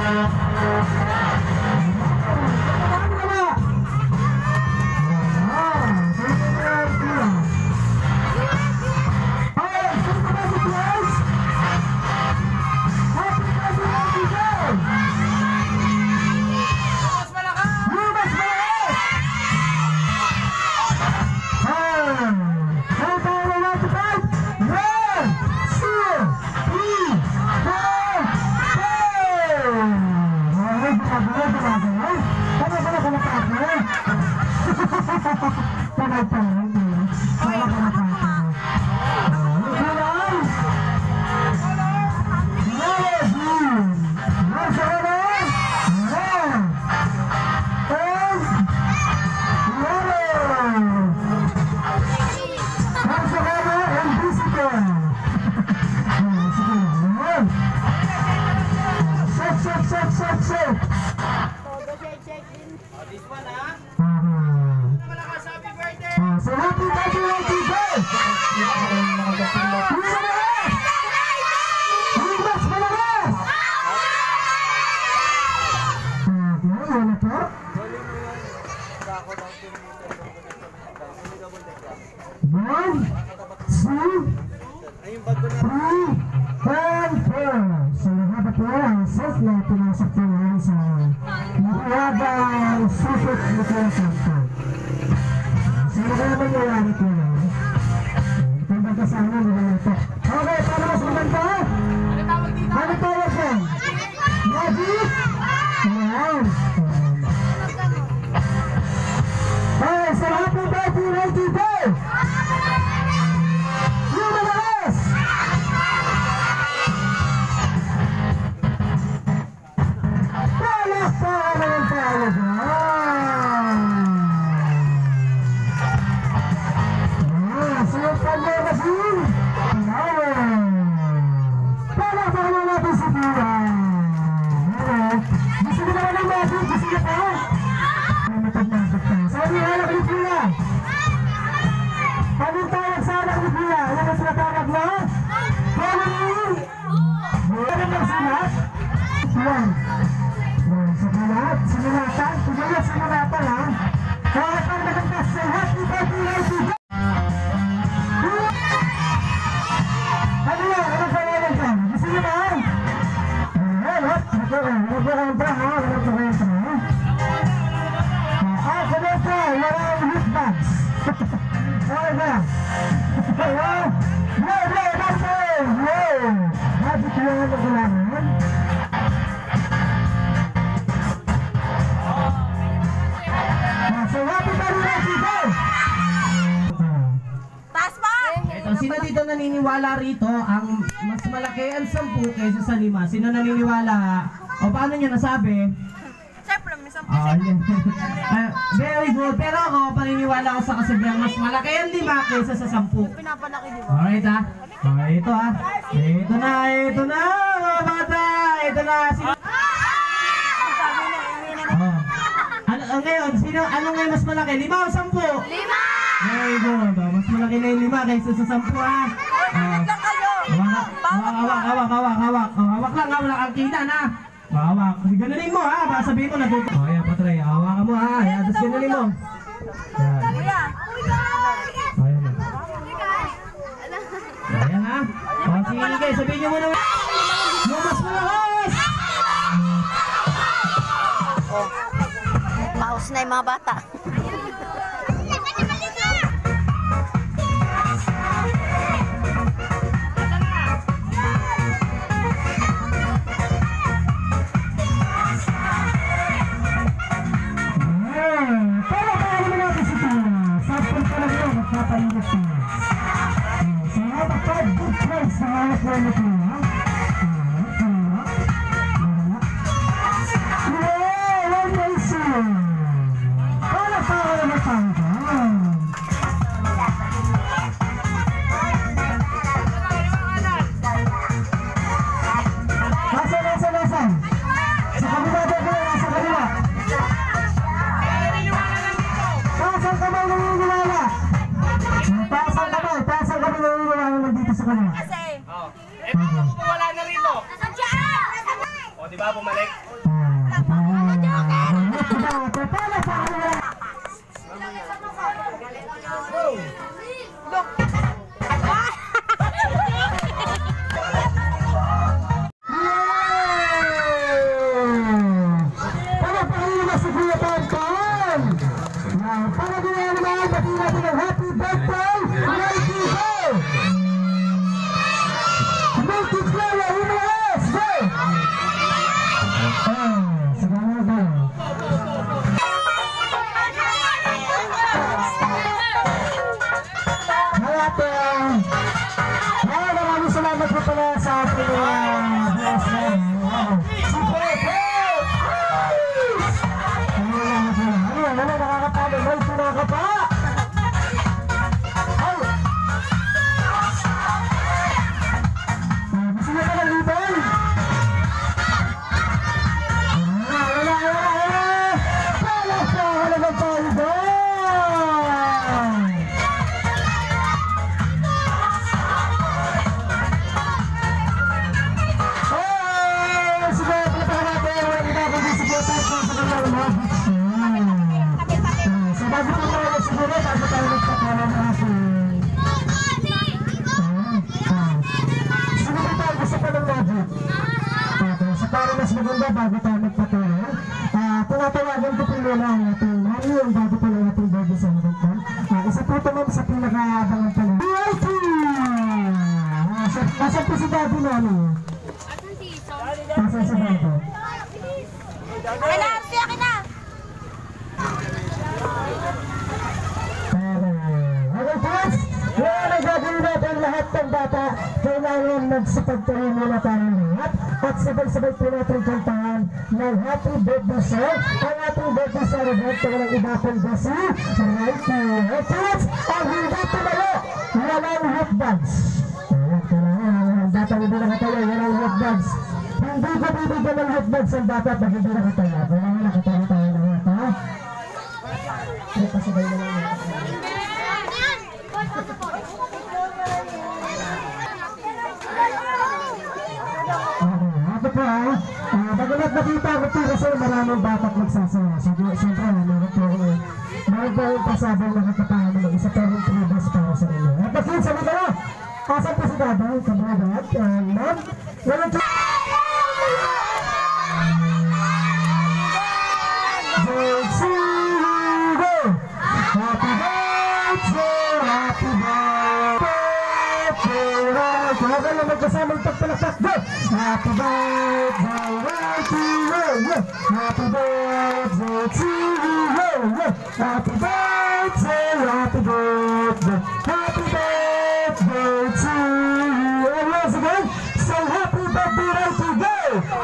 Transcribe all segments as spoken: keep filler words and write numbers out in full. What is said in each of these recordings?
Sino dito naniniwala rito ang mas malaki ang sampu kaysa sa lima? Sino naniniwala? O paano nyo nasabi? Siyempre, may sampu. Oh, uh, very good. Pero ako, paniniwala ko sa kasabihan, mas malaki ang lima kaysa sa sampu. Pinapalaki, di ba? Alright ha? Okay, ito ha. Ito na, ito na, mga bata. Ito na. Sino? Oh. Ano, uh, ngayon, sino, ano ngayon mas malaki? Lima o sampu? Lima! Very good. Oh, mas malaki na yung lima kaysa sa sampu ha. Hawak lang kayo! Hawak, hawak, hawak, hawak, hawak. Oh, hawak lang, hawak ang kita na. Hawak. Ganunin mo ha. Baka sabihin mo natuto. Oh, yan patray. Hawakan mo ha. Yan, tapos ganunin mo. Yan. Kuya! Ayan na. Ayan ha. O, sige, sabihin nyo muna. Yung mas malakas! Oh, paus na yung mga bata. Kasi Bago tayo magpatuloy, uh, tinatawagan ko po muna ang ating mami yung bago po ng ating baby sa harap ko. Uh, isa po ito ma'am sa pinaka-abangan pa lang. B I P! Nasaan po si daddy mami? Nasaan sa bago? Akin na, Arsi, akin na! Okay friends, ngayon ay gagawin natin lahat ng bata. Kailangan magsipagtuloy muna tayo lahat. At sabay-sabay po natin kantahan ng happy birthday song. Ang ating birthday celebrant na walang iba pong basi. Right now. At friends, ang hindi tumayo, walang hotdogs. Ayan, kailangan ang bata hindi nakatayo, walang hotdogs. Hindi ko bibigyan ng hotdogs ang bata pag hindi nakatayo. Kailangan nakatayo tayo lahat, ha? Ay, pasabay na lang natin. Ito po ha, uh, bagulat nakita ko po kasi maraming batak magsasaya. So, siyempre, meron po ako, meron po yung pasabang nakatapahan ng isa pero yung tribus para sa inyo. At the kids, ano ka na? Asan po si Daday, kabradat, and ma'am, meron po. Happy birthday, happy birthday. Kaya naman kasamang pagpalakpak doon. Happy birthday to you. Happy birthday to you. Happy birthday, happy birthday. Happy birthday to you. And once again, say happy birthday right to go.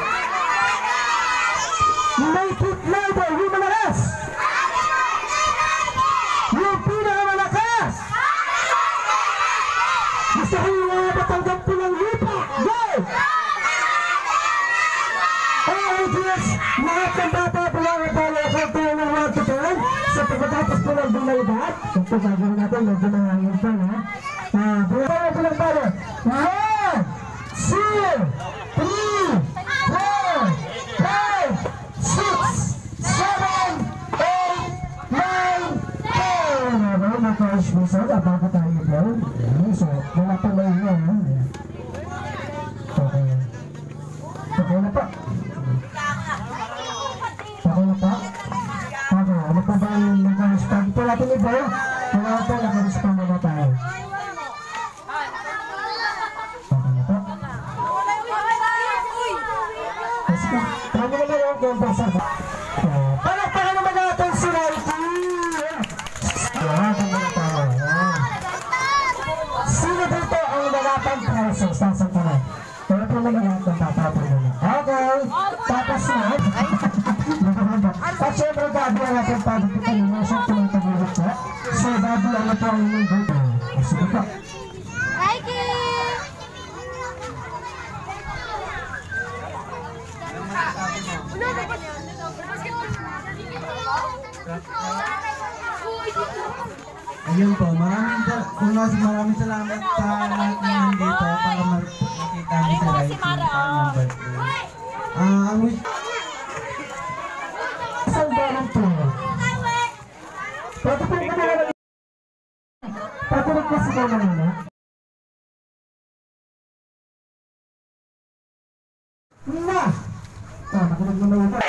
Make it louder, yung malakas. Yung pinakamalakas. Gusto ko yung mga batanggap po ng lupa. Go! Oh, yes! Lahat ng bata po lang ang tayo sa tayo ng mga tutuan. Sa pagkatapos po ng bumaydad. Kung po gagawin natin, medyo nangangin po, ha? Ah, bumaydad po lang tayo. One, two, three, four, five, six, seven, eight, nine, ten. Okay, na-crush mo sa bago tayo po. So, wala pa na yun, ha? Okay. Okay na pa. Okay na pa. Okay, ano pa ba yung naka-respond? Ito natin iba, wala pa, naka-respond na tayo. Okay na pa. Kasi, tama naman yung kumpasa. Palakpakan naman natin si Righty! Ayan, tama na tayo. Sino dito ang lalapang presence? Sasang ka na. Pero po naman natin tatapon na. Okay, tapos na. At syempre, bago ang ating pagkikitan nyo, syempre may tagulat po. So, bago ano po ang inyong birthday. Sige po. Righty! Ayun po, maraming unos, maraming salamat sa lahat na nandito para makita niyo sa right ng kanyang birthday. Ah, ang wish nakikinig na sigaw ng anak. Na! Oh, nakinig mo na ito.